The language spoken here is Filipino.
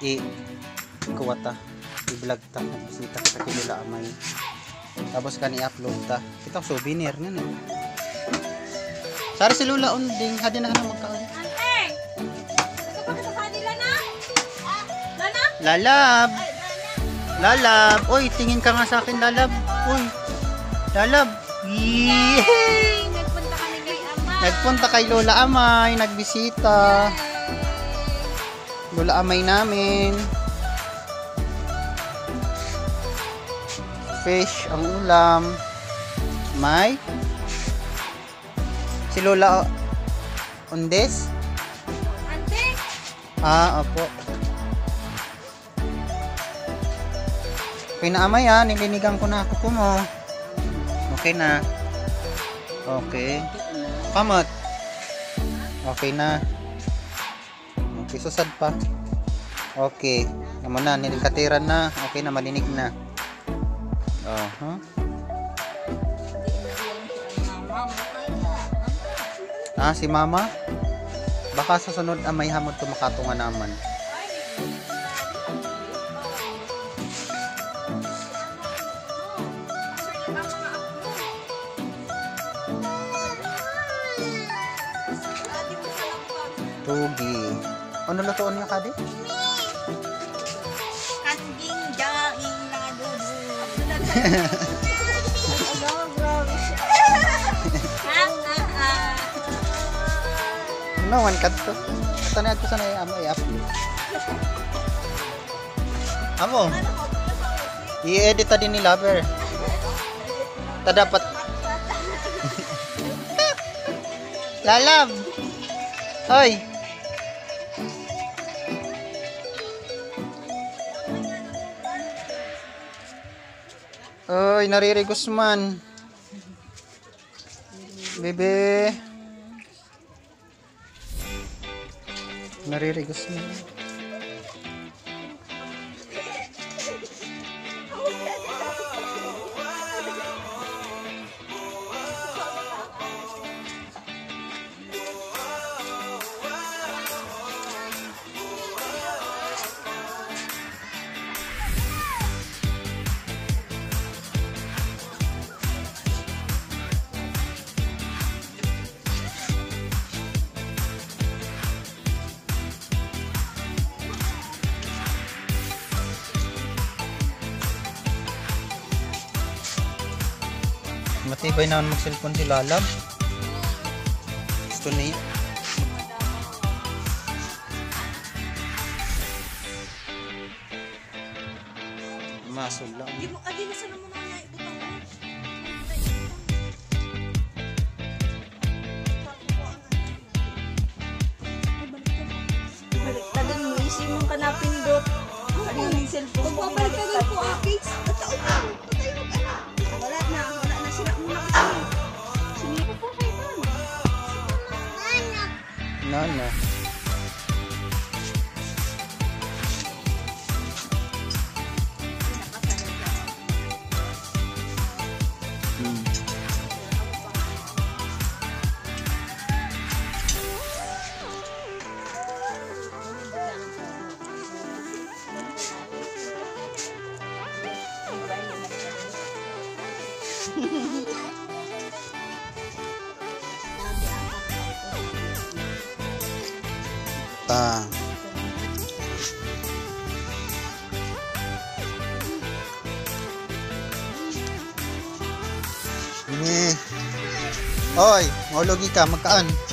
kuha ta, i-vlog ta, bisita sa kilala amay. Tapos kan i-upload ta. Kita souvenir nga na. Sari si Lula unding, hadi na kanang magkaon. Ante! Gusto pa sa kanila na? Lana? Lalab. Lalab. Uy, tingin ka nga sa akin, Lalab. Uy. Lalab. Yay! Nagpunta kami kay Ama. Nagpunta kay Lola Amay, nagbisita. Lola Amay namin. Fish ang ulam. May si Lola Ondes. Ante! Opo. Okay na Amay nilinigang ko na kuko mo. Okay na. Okay. Kamot. Okay na. Okay, susad pa. Okay. Naman na, nilikatiran na. Okay na, malinig na. Si Mama? Baka sa sunod may hamod tumakatunga naman. Tugi. Ano lutuan niya kadi? Kanding daing na dudu. Ano man kat to? Tanay ato sanay amo i-upload. Amo. I-edit ta din ni Lover. Ta dapat. Lalab. Hoy. Oy, naririgos man. Bebe. Naririgos man. Matibay naman mag-cellphone si Lalab. Gusto niya. Masol lang. Di mo sa naman na ibutang mo. Baliktadan mo, isi mong kanapindot. Ano yung cellphone mo? Baliktadan ko, Akis. At taon mo. Patayo ka na. Wala na sila muna kasi. Sinipo po kayo ba? Nana. Oy, maulugi ka, magkaan.